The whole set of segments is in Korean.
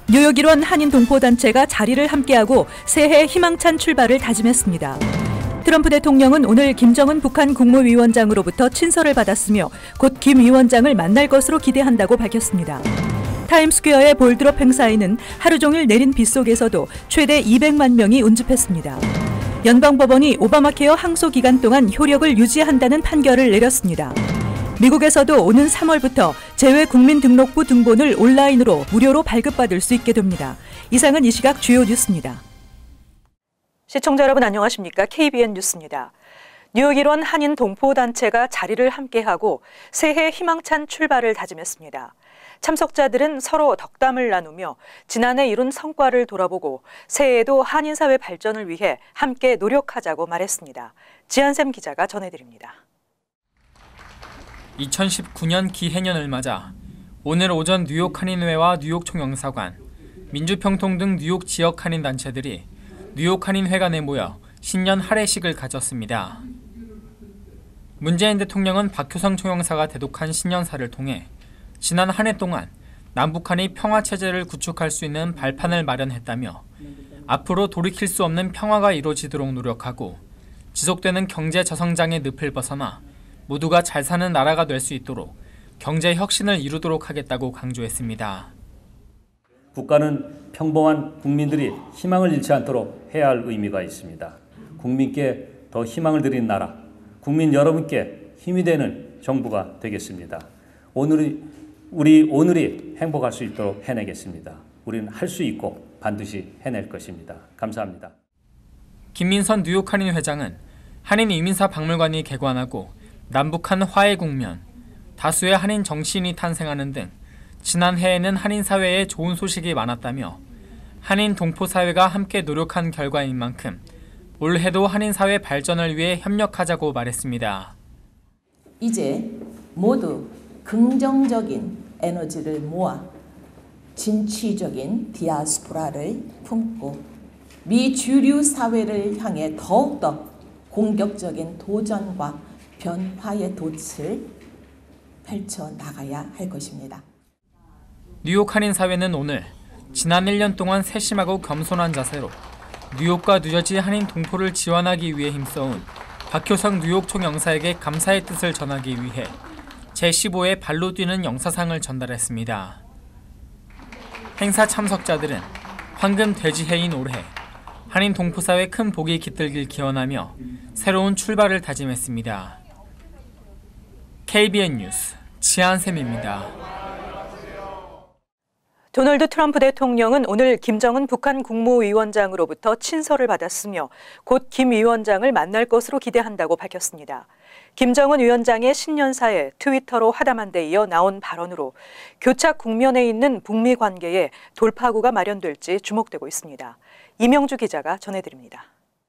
뉴욕 일원 한인 동포단체가 자리를 함께하고 새해 희망찬 출발을 다짐했습니다. 트럼프 대통령은 오늘 김정은 북한 국무위원장으로부터 친서를 받았으며 곧 김 위원장을 만날 것으로 기대한다고 밝혔습니다. 타임스퀘어의 볼드롭 행사에는 하루 종일 내린 비 속에서도 최대 200만 명이 운집했습니다. 연방법원이 오바마 케어 항소 기간 동안 효력을 유지한다는 판결을 내렸습니다. 미국에서도 오는 3월부터 재외국민등록부 등본을 온라인으로 무료로 발급받을 수 있게 됩니다. 이상은 이 시각 주요 뉴스입니다. 시청자 여러분 안녕하십니까? KBN 뉴스입니다. 뉴욕 일원 한인 동포단체가 자리를 함께하고 새해 희망찬 출발을 다짐했습니다. 참석자들은 서로 덕담을 나누며 지난해 이룬 성과를 돌아보고 새해에도 한인 사회 발전을 위해 함께 노력하자고 말했습니다. 지한샘 기자가 전해드립니다. 2019년 기해년을 맞아 오늘 오전 뉴욕 한인회와 뉴욕 총영사관, 민주평통 등 뉴욕 지역 한인 단체들이 뉴욕 한인회관에 모여 신년 할애식을 가졌습니다. 문재인 대통령은 박효상 총영사가 대독한 신년사를 통해 지난 한 해 동안 남북한이 평화체제를 구축할 수 있는 발판을 마련했다며 앞으로 돌이킬 수 없는 평화가 이루어지도록 노력하고 지속되는 경제 저성장의 늪을 벗어나 모두가 잘 사는 나라가 될 수 있도록 경제 혁신을 이루도록 하겠다고 강조했습니다. 국가는 평범한 국민들이 희망을 잃지 않도록 해야 할 의미가 있습니다. 국민께 더 희망을 드리는 나라, 국민 여러분께 힘이 되는 정부가 되겠습니다. 오늘이 행복할 수 있도록 해내겠습니다. 우리는 할 수 있고 반드시 해낼 것입니다. 감사합니다. 김민선 뉴욕 한인 회장은 한인 이민사 박물관이 개관하고 남북한 화해 국면, 다수의 한인 정치인이 탄생하는 등 지난해에는 한인 사회에 좋은 소식이 많았다며 한인 동포 사회가 함께 노력한 결과인 만큼 올해도 한인 사회 발전을 위해 협력하자고 말했습니다. 이제 모두 긍정적인 에너지를 모아 진취적인 디아스포라를 품고 미주류 사회를 향해 더욱더 공격적인 도전과 변화의 돛을 펼쳐나가야 할 것입니다. 뉴욕 한인 사회는 오늘 지난 1년 동안 세심하고 겸손한 자세로 뉴욕과 뉴저지 한인 동포를 지원하기 위해 힘써온 박효상 뉴욕 총영사에게 감사의 뜻을 전하기 위해 제15회 발로 뛰는 영사상을 전달했습니다. 행사 참석자들은 황금 돼지해인 올해 한인 동포사회 큰 복이 깃들길 기원하며 새로운 출발을 다짐했습니다. KBN 뉴스 지한샘입니다. 도널드 트럼프 대통령은 오늘 김정은 북한 국무위원장으로부터 친서를 받았으며 곧 김 위원장을 만날 것으로 기대한다고 밝혔습니다. 김정은 위원장의 신년사에 트위터로 하담한 데 이어 나온 발언으로 교착 국면에 있는 북미 관계에 돌파구가 마련될지 주목되고 있습니다. 이명주 기자가 전해드립니다.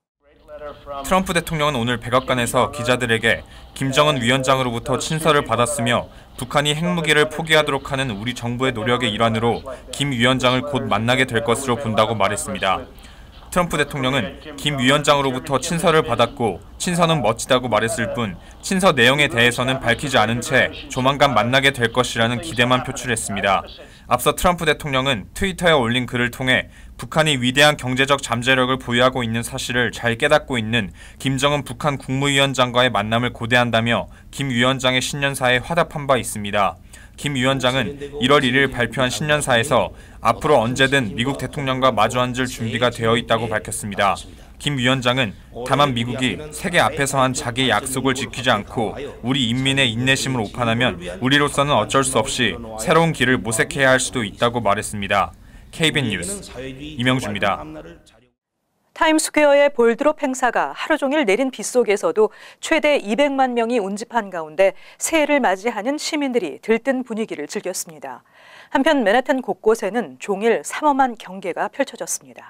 트럼프 대통령은 오늘 백악관에서 기자들에게 김정은 위원장으로부터 친서를 받았으며 북한이 핵무기를 포기하도록 하는 우리 정부의 노력의 일환으로 김 위원장을 곧 만나게 될 것으로 본다고 말했습니다. 트럼프 대통령은 김 위원장으로부터 친서를 받았고 친서는 멋지다고 말했을 뿐 친서 내용에 대해서는 밝히지 않은 채 조만간 만나게 될 것이라는 기대만 표출했습니다. 앞서 트럼프 대통령은 트위터에 올린 글을 통해 북한이 위대한 경제적 잠재력을 보유하고 있는 사실을 잘 깨닫고 있는 김정은 북한 국무위원장과의 만남을 고대한다며 김 위원장의 신년사에 화답한 바 있습니다. 김 위원장은 1월 1일 발표한 신년사에서 앞으로 언제든 미국 대통령과 마주 앉을 준비가 되어 있다고 밝혔습니다. 김 위원장은 다만 미국이 세계 앞에서 한 자기의 약속을 지키지 않고 우리 인민의 인내심을 오판하면 우리로서는 어쩔 수 없이 새로운 길을 모색해야 할 수도 있다고 말했습니다. KBN 뉴스 이명주입니다. 타임스퀘어의 볼드롭 행사가 하루 종일 내린 비 속에서도 최대 200만 명이 운집한 가운데 새해를 맞이하는 시민들이 들뜬 분위기를 즐겼습니다. 한편 맨하탄 곳곳에는 종일 삼엄한 경계가 펼쳐졌습니다.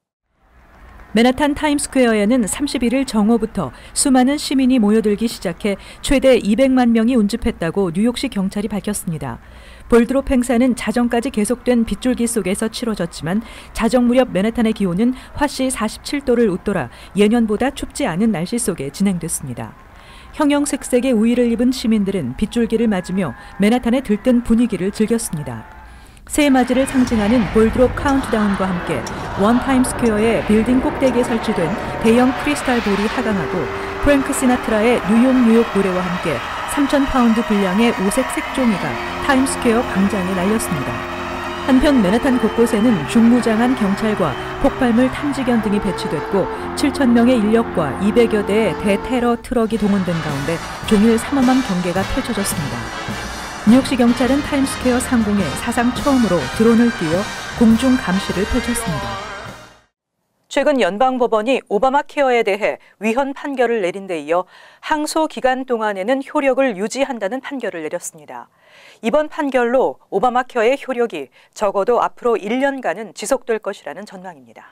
맨하탄 타임스퀘어에는 31일 정오부터 수많은 시민이 모여들기 시작해 최대 200만 명이 운집했다고 뉴욕시 경찰이 밝혔습니다. 볼드롭 행사는 자정까지 계속된 빗줄기 속에서 치러졌지만 자정 무렵 맨하탄의 기온은 화씨 47도를 웃돌아 예년보다 춥지 않은 날씨 속에 진행됐습니다. 형형색색의 우의를 입은 시민들은 빗줄기를 맞으며 맨하탄의 들뜬 분위기를 즐겼습니다. 새해맞이를 상징하는 볼드롭 카운트다운과 함께 원 타임스퀘어의 빌딩 꼭대기에 설치된 대형 크리스탈 볼이 하강하고 프랭크 시나트라의 뉴욕 노래와 함께 3,000파운드 분량의 오색 색종이가 타임스퀘어 광장에 날렸습니다. 한편 맨하탄 곳곳에는 중무장한 경찰과 폭발물 탐지견 등이 배치됐고 7,000명의 인력과 200여 대의 대테러 트럭이 동원된 가운데 종일 삼엄한 경계가 펼쳐졌습니다. 뉴욕시 경찰은 타임스퀘어 상공에 사상 처음으로 드론을 띄워 공중 감시를 펼쳤습니다. 최근 연방법원이 오바마 케어에 대해 위헌 판결을 내린 데 이어 항소 기간 동안에는 효력을 유지한다는 판결을 내렸습니다. 이번 판결로 오바마 케어의 효력이 적어도 앞으로 1년간은 지속될 것이라는 전망입니다.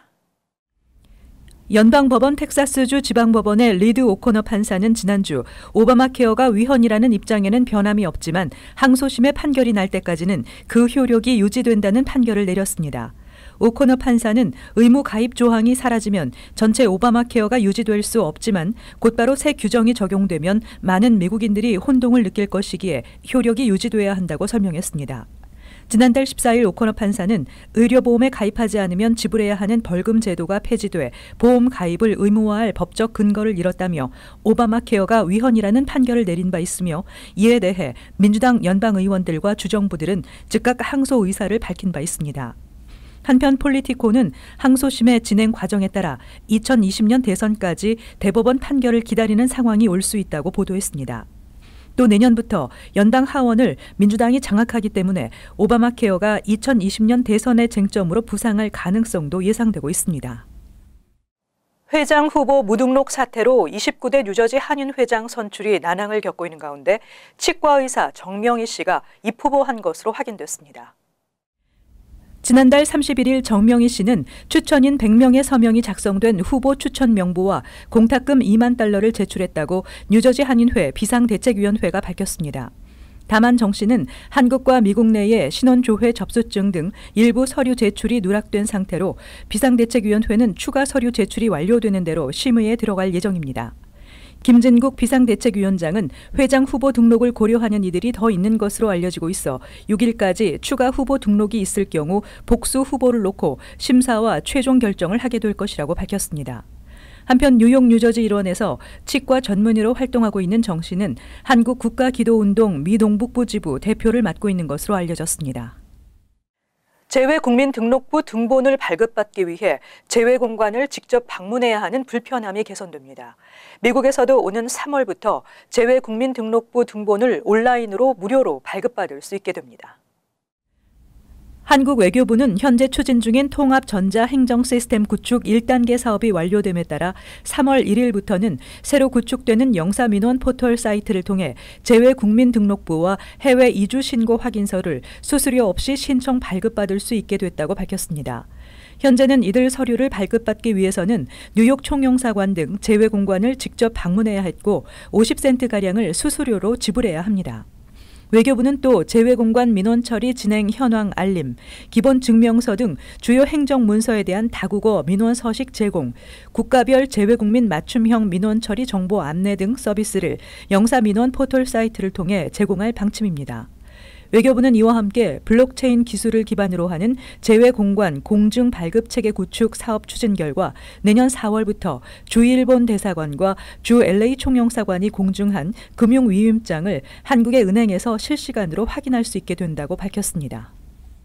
연방법원 텍사스주 지방법원의 리드 오코너 판사는 지난주 오바마 케어가 위헌이라는 입장에는 변함이 없지만 항소심의 판결이 날 때까지는 그 효력이 유지된다는 판결을 내렸습니다. 오코너 판사는 의무 가입 조항이 사라지면 전체 오바마 케어가 유지될 수 없지만 곧바로 새 규정이 적용되면 많은 미국인들이 혼동을 느낄 것이기에 효력이 유지돼야 한다고 설명했습니다. 지난달 14일 오코너 판사는 의료보험에 가입하지 않으면 지불해야 하는 벌금 제도가 폐지돼 보험 가입을 의무화할 법적 근거를 잃었다며 오바마 케어가 위헌이라는 판결을 내린 바 있으며 이에 대해 민주당 연방 의원들과 주정부들은 즉각 항소 의사를 밝힌 바 있습니다. 한편 폴리티코는 항소심의 진행 과정에 따라 2020년 대선까지 대법원 판결을 기다리는 상황이 올 수 있다고 보도했습니다. 또 내년부터 연방 하원을 민주당이 장악하기 때문에 오바마 케어가 2020년 대선의 쟁점으로 부상할 가능성도 예상되고 있습니다. 회장 후보 무등록 사태로 29대 뉴저지 한인 회장 선출이 난항을 겪고 있는 가운데 치과의사 정명희 씨가 입후보한 것으로 확인됐습니다. 지난달 31일 정명희 씨는 추천인 100명의 서명이 작성된 후보 추천 명부와 공탁금 2만 달러를 제출했다고 뉴저지 한인회 비상대책위원회가 밝혔습니다. 다만 정 씨는 한국과 미국 내의 신원조회 접수증 등 일부 서류 제출이 누락된 상태로 비상대책위원회는 추가 서류 제출이 완료되는 대로 심의에 들어갈 예정입니다. 김진국 비상대책위원장은 회장 후보 등록을 고려하는 이들이 더 있는 것으로 알려지고 있어 6일까지 추가 후보 등록이 있을 경우 복수 후보를 놓고 심사와 최종 결정을 하게 될 것이라고 밝혔습니다. 한편 뉴욕 뉴저지 일원에서 치과 전문의로 활동하고 있는 정 씨는 한국국가기도운동 미 동북부 지부 대표를 맡고 있는 것으로 알려졌습니다. 재외국민등록부 등본을 발급받기 위해 재외공관을 직접 방문해야 하는 불편함이 개선됩니다. 미국에서도 오는 3월부터 재외국민등록부 등본을 온라인으로 무료로 발급받을 수 있게 됩니다. 한국 외교부는 현재 추진 중인 통합 전자 행정 시스템 구축 1단계 사업이 완료됨에 따라 3월 1일부터는 새로 구축되는 영사민원 포털 사이트를 통해 재외국민등록부와 해외 이주 신고 확인서를 수수료 없이 신청 발급받을 수 있게 됐다고 밝혔습니다. 현재는 이들 서류를 발급받기 위해서는 뉴욕 총영사관 등 재외공관을 직접 방문해야 했고 50센트가량을 수수료로 지불해야 합니다. 외교부는 또 재외공관 민원 처리 진행 현황 알림, 기본 증명서 등 주요 행정 문서에 대한 다국어 민원 서식 제공, 국가별 재외국민 맞춤형 민원 처리 정보 안내 등 서비스를 영사 민원 포털 사이트를 통해 제공할 방침입니다. 외교부는 이와 함께 블록체인 기술을 기반으로 하는 재외공관 공증 발급 체계 구축 사업 추진 결과 내년 4월부터 주 일본 대사관과 주 LA 총영사관이 공증한 금융위임장을 한국의 은행에서 실시간으로 확인할 수 있게 된다고 밝혔습니다.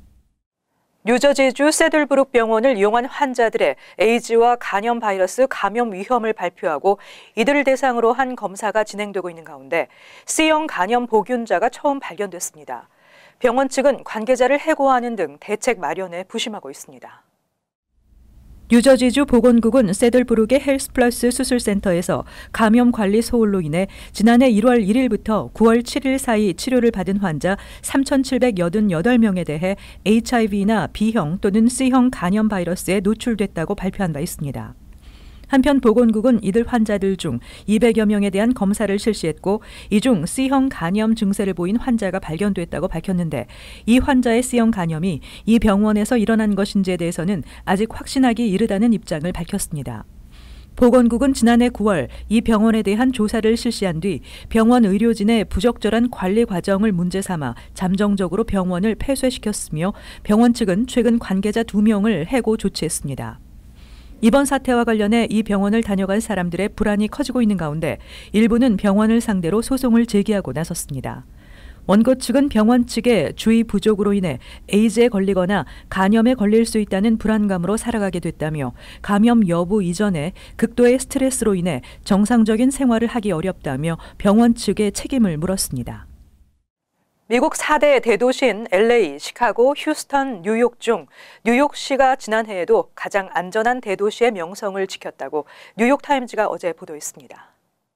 뉴저지주 세들브룩 병원을 이용한 환자들의 에이즈와 간염 바이러스 감염 위험을 발표하고 이들을 대상으로 한 검사가 진행되고 있는 가운데 C형 간염 보균자가 처음 발견됐습니다. 병원 측은 관계자를 해고하는 등 대책 마련에 부심하고 있습니다. 뉴저지주 보건국은 세들브룩의 헬스플러스 수술센터에서 감염 관리 소홀로 인해 지난해 1월 1일부터 9월 7일 사이 치료를 받은 환자 3,788명에 대해 HIV나 B형 또는 C형 간염 바이러스에 노출됐다고 발표한 바 있습니다. 한편 보건국은 이들 환자들 중 200여 명에 대한 검사를 실시했고 이 중 C형 간염 증세를 보인 환자가 발견됐다고 밝혔는데 이 환자의 C형 간염이 이 병원에서 일어난 것인지에 대해서는 아직 확신하기 이르다는 입장을 밝혔습니다. 보건국은 지난해 9월 이 병원에 대한 조사를 실시한 뒤 병원 의료진의 부적절한 관리 과정을 문제 삼아 잠정적으로 병원을 폐쇄시켰으며 병원 측은 최근 관계자 2명을 해고 조치했습니다. 이번 사태와 관련해 이 병원을 다녀간 사람들의 불안이 커지고 있는 가운데 일부는 병원을 상대로 소송을 제기하고 나섰습니다. 원고 측은 병원 측의 주의 부족으로 인해 에이즈에 걸리거나 간염에 걸릴 수 있다는 불안감으로 살아가게 됐다며 감염 여부 이전에 극도의 스트레스로 인해 정상적인 생활을 하기 어렵다며 병원 측에 책임을 물었습니다. 미국 4대 대도시인 LA, 시카고, 휴스턴, 뉴욕 중 뉴욕시가 지난해에도 가장 안전한 대도시의 명성을 지켰다고 뉴욕타임즈가 어제 보도했습니다.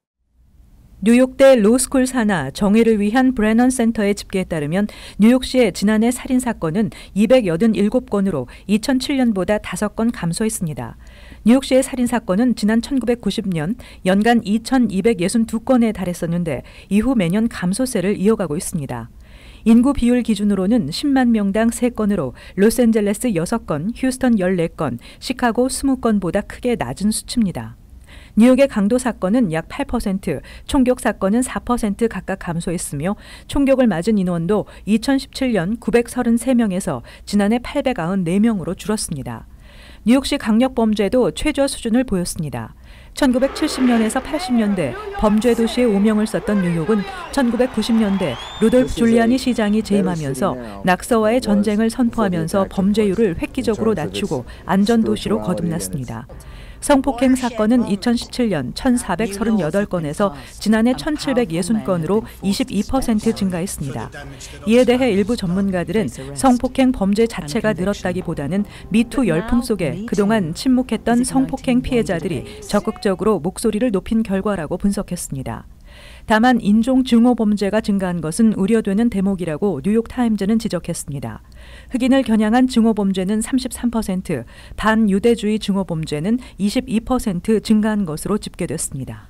뉴욕대 로스쿨 산하 정의를 위한 브래넌 센터의 집계에 따르면 뉴욕시의 지난해 살인사건은 287건으로 2007년보다 5건 감소했습니다. 뉴욕시의 살인사건은 지난 1990년 연간 2262건에 달했었는데 이후 매년 감소세를 이어가고 있습니다. 인구 비율 기준으로는 10만 명당 3건으로 로스앤젤레스 6건, 휴스턴 14건, 시카고 20건보다 크게 낮은 수치입니다. 뉴욕의 강도 사건은 약 8%, 총격 사건은 4% 각각 감소했으며 총격을 맞은 인원도 2017년 933명에서 지난해 894명으로 줄었습니다. 뉴욕시 강력범죄도 최저 수준을 보였습니다. 1970년에서 80년대 범죄 도시의 오명을 썼던 뉴욕은 1990년대 루돌프 줄리아니 시장이 재임하면서 낙서와의 전쟁을 선포하면서 범죄율을 획기적으로 낮추고 안전도시로 거듭났습니다. 성폭행 사건은 2017년 1,438건에서 지난해 1,760건으로 22% 증가했습니다. 이에 대해 일부 전문가들은 성폭행 범죄 자체가 늘었다기보다는 미투 열풍 속에 그동안 침묵했던 성폭행 피해자들이 적극적으로 목소리를 높인 결과라고 분석했습니다. 다만 인종 증오 범죄가 증가한 것은 우려되는 대목이라고 뉴욕타임즈는 지적했습니다. 흑인을 겨냥한 증오 범죄는 33%, 반유대주의 증오 범죄는 22% 증가한 것으로 집계됐습니다.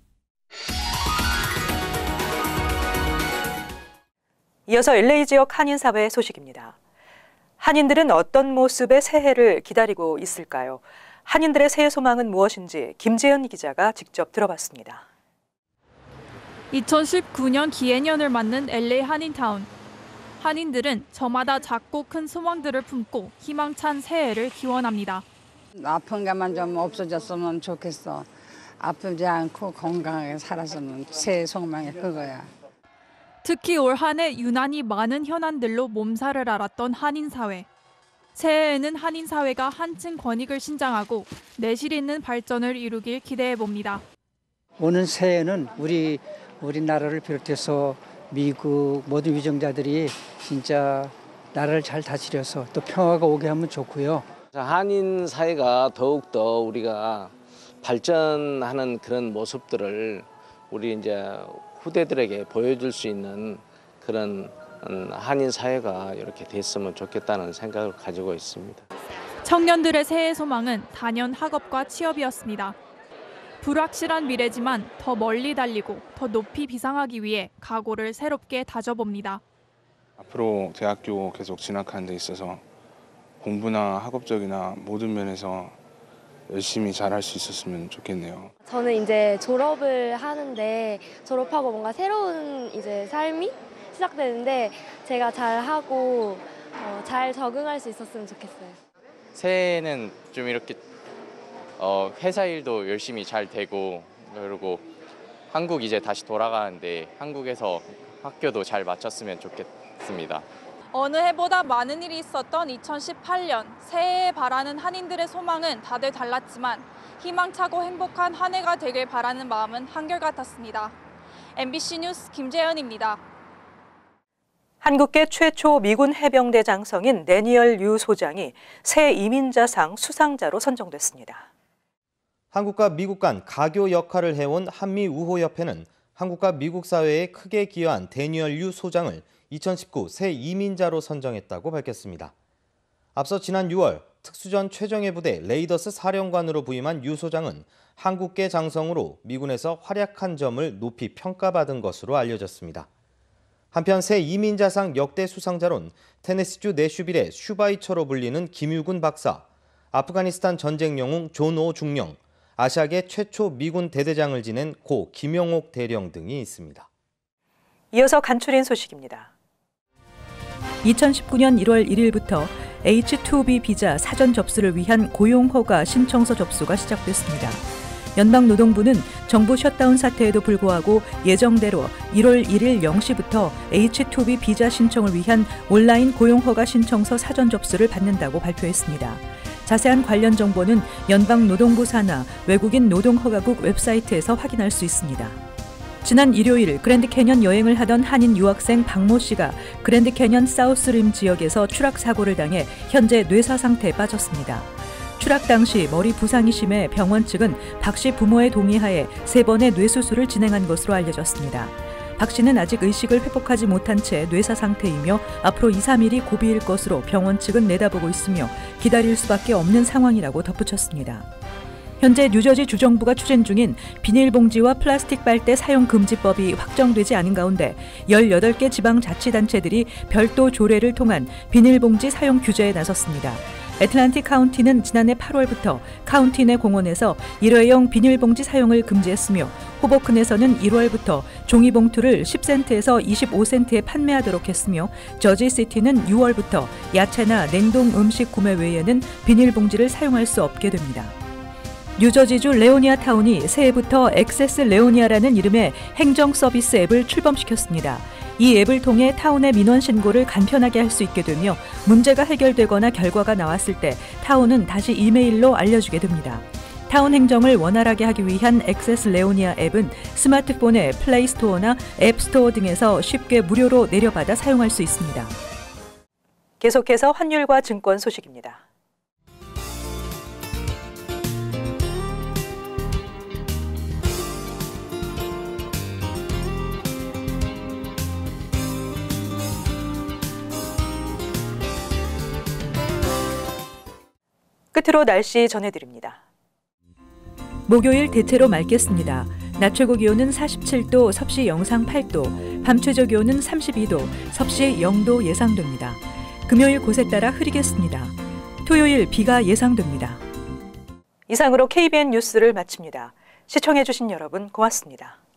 이어서 LA 지역 한인사회 소식입니다. 한인들은 어떤 모습의 새해를 기다리고 있을까요? 한인들의 새해 소망은 무엇인지 김재현 기자가 직접 들어봤습니다. 2019년 기해년을 맞는 LA 한인타운. 한인들은 저마다 작고 큰 소망들을 품고 희망찬 새해를 기원합니다. 아픈 것만 좀 없어졌으면 좋겠어. 아프지 않고 건강하게 살았으면 새해 소망이 그거야. 특히 올 한 해 유난히 많은 현안들로 몸살을 앓았던 한인사회. 새해에는 한인사회가 한층 권익을 신장하고 내실 있는 발전을 이루길 기대해봅니다. 오는 새해는 우리나라를 비롯해서 미국 모든 위정자들이 진짜 나라를 잘 다스려서 또 평화가 오게 하면 좋고요. 한인 사회가 더욱더 우리가 발전하는 그런 모습들을 우리 이제 후대들에게 보여줄 수 있는 그런 한인 사회가 이렇게 됐으면 좋겠다는 생각을 가지고 있습니다. 청년들의 새해 소망은 단연 학업과 취업이었습니다. 불확실한 미래지만 더 멀리 달리고 더 높이 비상하기 위해 각오를 새롭게 다져봅니다. 앞으로 대학교 계속 진학하는 데 있어서 공부나 학업적이나 모든 면에서 열심히 잘할 수 있었으면 좋겠네요. 저는 이제 졸업을 하는데 졸업하고 뭔가 새로운 이제 삶이 시작되는데 제가 잘하고 잘 적응할 수 있었으면 좋겠어요. 새해에는 좀 이렇게 회사 일도 열심히 잘 되고 그리고 한국 이제 다시 돌아가는데 한국에서 학교도 잘 마쳤으면 좋겠습니다. 어느 해보다 많은 일이 있었던 2018년 새해에 바라는 한인들의 소망은 다들 달랐지만 희망차고 행복한 한 해가 되길 바라는 마음은 한결같았습니다. MBC 뉴스 김재현입니다. 한국계 최초 미군 해병대 장성인 데니얼 유 소장이 새 이민자상 수상자로 선정됐습니다. 한국과 미국 간 가교 역할을 해온 한미우호협회는 한국과 미국 사회에 크게 기여한 데니얼 유 소장을 2019 새 이민자로 선정했다고 밝혔습니다. 앞서 지난 6월 특수전 최정예 부대 레이더스 사령관으로 부임한 유 소장은 한국계 장성으로 미군에서 활약한 점을 높이 평가받은 것으로 알려졌습니다. 한편 새 이민자상 역대 수상자론 테네시주 내슈빌의 슈바이처로 불리는 김유군 박사, 아프가니스탄 전쟁 영웅 존 오 중령, 아시아계 최초 미군 대대장을 지낸 고 김영옥 대령 등이 있습니다. 이어서 간추린 소식입니다. 2019년 1월 1일부터 H-2B 비자 사전 접수를 위한 고용허가 신청서 접수가 시작됐습니다. 연방노동부는 정부 셧다운 사태에도 불구하고 예정대로 1월 1일 0시부터 H-2B 비자 신청을 위한 온라인 고용허가 신청서 사전 접수를 받는다고 발표했습니다. 자세한 관련 정보는 연방노동부 산하 외국인 노동허가국 웹사이트에서 확인할 수 있습니다. 지난 일요일 그랜드 캐년 여행을 하던 한인 유학생 박모 씨가 그랜드 캐년 사우스림 지역에서 추락 사고를 당해 현재 뇌사 상태에 빠졌습니다. 추락 당시 머리 부상이 심해 병원 측은 박 씨 부모의 동의하에 3번의 뇌수술을 진행한 것으로 알려졌습니다. 박 씨는 아직 의식을 회복하지 못한 채 뇌사 상태이며 앞으로 2, 3일이 고비일 것으로 병원 측은 내다보고 있으며 기다릴 수밖에 없는 상황이라고 덧붙였습니다. 현재 뉴저지 주정부가 추진 중인 비닐봉지와 플라스틱 빨대 사용 금지법이 확정되지 않은 가운데 18개 지방자치단체들이 별도 조례를 통한 비닐봉지 사용 규제에 나섰습니다. 애틀랜틱 카운티는 지난해 8월부터 카운티 내 공원에서 일회용 비닐봉지 사용을 금지했으며 호보큰에서는 1월부터 종이봉투를 10센트에서 25센트에 판매하도록 했으며 저지시티는 6월부터 야채나 냉동 음식 구매 외에는 비닐봉지를 사용할 수 없게 됩니다. 뉴저지주 레오니아 타운이 새해부터 액세스 레오니아라는 이름의 행정 서비스 앱을 출범시켰습니다. 이 앱을 통해 타운의 민원 신고를 간편하게 할 수 있게 되며 문제가 해결되거나 결과가 나왔을 때 타운은 다시 이메일로 알려주게 됩니다. 타운 행정을 원활하게 하기 위한 액세스 레오니아 앱은 스마트폰의 플레이 스토어나 앱 스토어 등에서 쉽게 무료로 내려받아 사용할 수 있습니다. 계속해서 환율과 증권 소식입니다. 끝으로 날씨 전해드립니다. 목요일 대체로 맑겠습니다. 낮 최고 기온은 47도, 섭씨 영상 8도, 밤 최저 기온은 32도, 섭씨 0도 예상됩니다. 금요일 곳에 따라 흐리겠습니다. 토요일 비가 예상됩니다. 이상으로 KBN 뉴스를 마칩니다. 시청해주신 여러분 고맙습니다.